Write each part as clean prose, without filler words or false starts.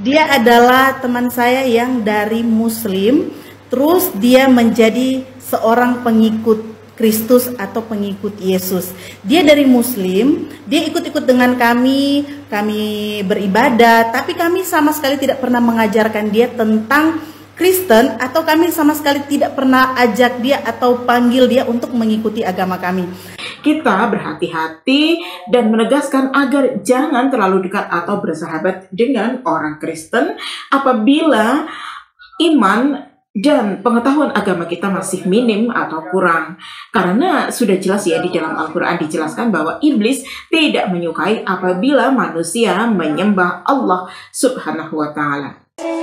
Dia adalah teman saya yang dari Muslim, terus dia menjadi seorang pengikut Kristus atau pengikut Yesus. Dia dari Muslim, dia ikut-ikut dengan kami beribadah, tapi kami sama sekali tidak pernah mengajarkan dia tentang Kristen, atau kami sama sekali tidak pernah ajak dia atau panggil dia untuk mengikuti agama kami. Kita berhati-hati dan menegaskan agar jangan terlalu dekat atau bersahabat dengan orang Kristen apabila iman dan pengetahuan agama kita masih minim atau kurang. Karena sudah jelas ya di dalam Al-Quran dijelaskan bahwa iblis tidak menyukai apabila manusia menyembah Allah Subhanahu wa Ta'ala.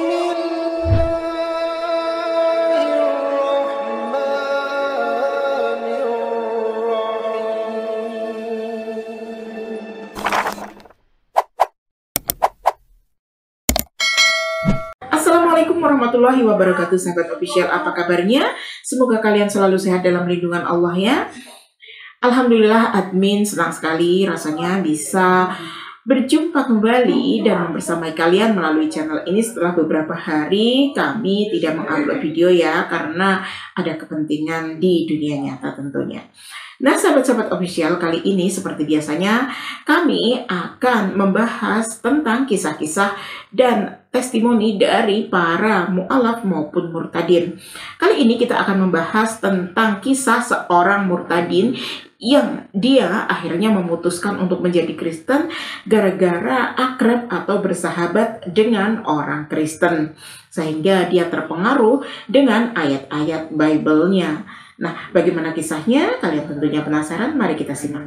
Assalamualaikum warahmatullahi wabarakatuh, sahabat official. Apa kabarnya? Semoga kalian selalu sehat dalam lindungan Allah ya. Alhamdulillah, admin senang sekali rasanya bisa berjumpa kembali dan membersamai kalian melalui channel ini setelah beberapa hari kami tidak mengupload video ya, karena ada kepentingan di dunia nyata tentunya. Nah, sahabat-sahabat official, kali ini seperti biasanya kami akan membahas tentang kisah-kisah dan testimoni dari para mu'alaf maupun murtadin. Kali ini kita akan membahas tentang kisah seorang murtadin yang dia akhirnya memutuskan untuk menjadi Kristen gara-gara akrab atau bersahabat dengan orang Kristen, sehingga dia terpengaruh dengan ayat-ayat Bible-nya. Nah, bagaimana kisahnya? Kalian tentunya penasaran? Mari kita simak.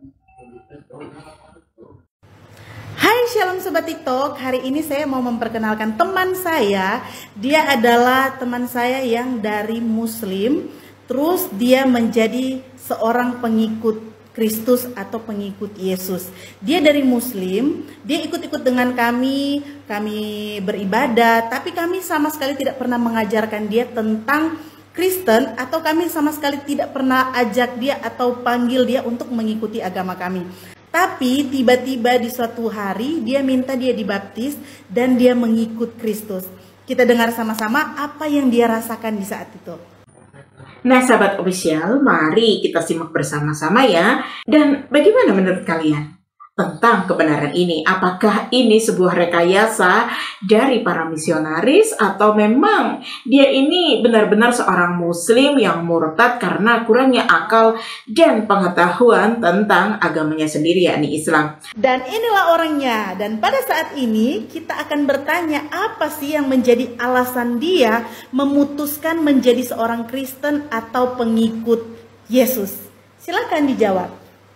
Hai Shalom Sobat TikTok, hari ini saya mau memperkenalkan teman saya. Dia adalah teman saya yang dari Muslim, terus dia menjadi seorang pengikut Kristus atau pengikut Yesus. Dia dari Muslim, dia ikut-ikut dengan kami beribadah, tapi kami sama sekali tidak pernah mengajarkan dia tentang Kristen, atau kami sama sekali tidak pernah ajak dia atau panggil dia untuk mengikuti agama kami. Tapi tiba-tiba di suatu hari dia minta dia dibaptis dan dia mengikut Kristus. Kita dengar sama-sama apa yang dia rasakan di saat itu. Nah, sahabat official, mari kita simak bersama-sama ya. Dan bagaimana menurut kalian tentang kebenaran ini? Apakah ini sebuah rekayasa dari para misionaris, atau memang dia ini benar-benar seorang muslim yang murtad karena kurangnya akal dan pengetahuan tentang agamanya sendiri, yakni Islam? Dan inilah orangnya. Dan pada saat ini kita akan bertanya apa sih yang menjadi alasan dia memutuskan menjadi seorang Kristen atau pengikut Yesus. Silakan dijawab.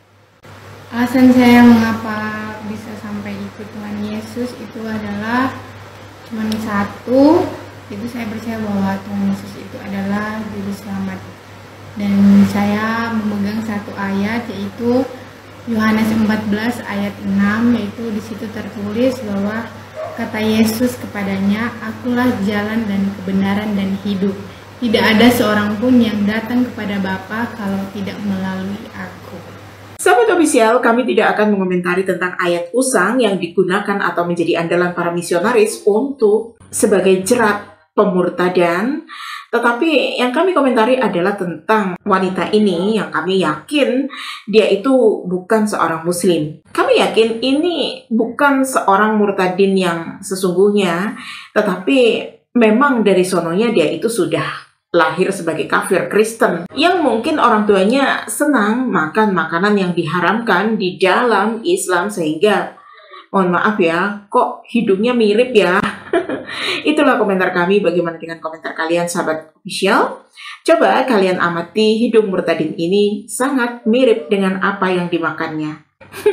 Alasan saya mengapa bisa sampai ikut Tuhan Yesus itu adalah cuma satu, itu saya percaya bahwa Tuhan Yesus itu adalah juru selamat. Dan saya memegang satu ayat, yaitu Yohanes 14 ayat 6, yaitu di situ tertulis bahwa kata Yesus kepadanya, "Akulah jalan dan kebenaran dan hidup. Tidak ada seorang pun yang datang kepada Bapa kalau tidak melalui aku." Sahabat official, kami tidak akan mengomentari tentang ayat usang yang digunakan atau menjadi andalan para misionaris untuk sebagai jerat pemurtadan. Tetapi yang kami komentari adalah tentang wanita ini yang kami yakin dia itu bukan seorang muslim. Kami yakin ini bukan seorang murtadin yang sesungguhnya, tetapi memang dari sononya dia itu sudah lahir sebagai kafir Kristen, yang mungkin orang tuanya senang makan makanan yang diharamkan di dalam Islam, sehingga mohon maaf ya, kok hidungnya mirip ya. Itulah komentar kami. Bagaimana dengan komentar kalian, sahabat official? Coba kalian amati, hidung murtadin ini sangat mirip dengan apa yang dimakannya.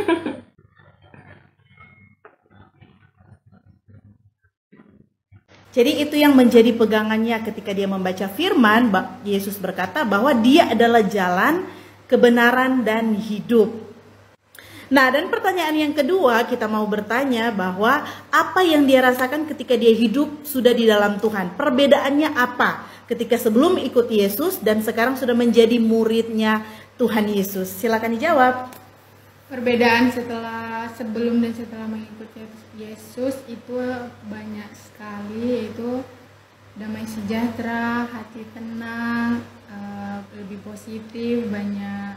Jadi itu yang menjadi pegangannya ketika dia membaca firman. Yesus berkata bahwa dia adalah jalan, kebenaran, dan hidup. Nah, dan pertanyaan yang kedua kita mau bertanya bahwa apa yang dia rasakan ketika dia hidup sudah di dalam Tuhan. Perbedaannya apa ketika sebelum ikut Yesus dan sekarang sudah menjadi muridnya Tuhan Yesus? Silakan dijawab. Perbedaan sebelum dan setelah mengikuti Yesus itu banyak sekali, yaitu damai sejahtera, hati tenang, lebih positif, banyak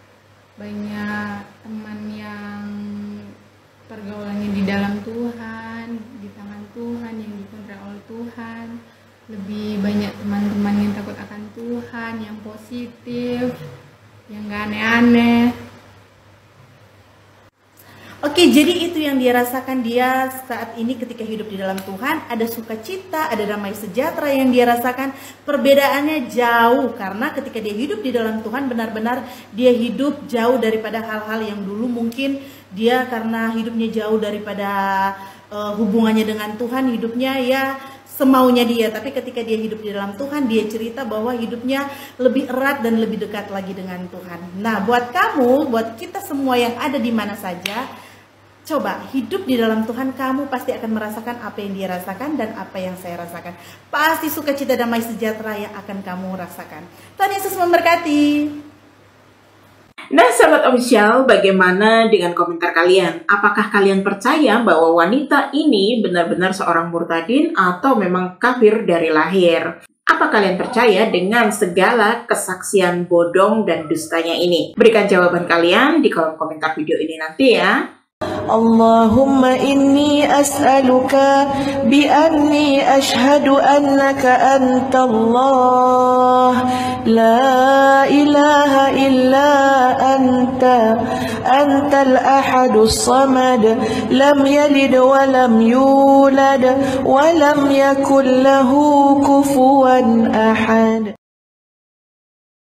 teman yang pergaulannya di dalam Tuhan, di tangan Tuhan, yang dikontrol oleh Tuhan, lebih banyak teman-teman yang takut akan Tuhan, yang positif, yang gak aneh-aneh. Oke, jadi itu yang dia rasakan dia saat ini ketika hidup di dalam Tuhan. Ada sukacita, ada damai sejahtera yang dia rasakan. Perbedaannya jauh karena ketika dia hidup di dalam Tuhan, benar-benar dia hidup jauh daripada hal-hal yang dulu mungkin dia karena hidupnya jauh daripada hubungannya dengan Tuhan, hidupnya ya semaunya dia. Tapi ketika dia hidup di dalam Tuhan, dia cerita bahwa hidupnya lebih erat dan lebih dekat lagi dengan Tuhan. Nah, buat kamu, buat kita semua yang ada di mana saja, coba hidup di dalam Tuhan, kamu pasti akan merasakan apa yang dia rasakan dan apa yang saya rasakan. Pasti sukacita damai sejahtera yang akan kamu rasakan. Tuhan Yesus memberkati. Nah, sahabat official, bagaimana dengan komentar kalian? Apakah kalian percaya bahwa wanita ini benar-benar seorang murtadin atau memang kafir dari lahir? Apa kalian percaya dengan segala kesaksian bodong dan dustanya ini? Berikan jawaban kalian di kolom komentar video ini nanti ya. اللهم إني أسألك بأني أشهد أنك أنت الله لا إله إلا أنت الأحد الصمد لم يلد ولم يولد ولم يكن له كفوا أحد.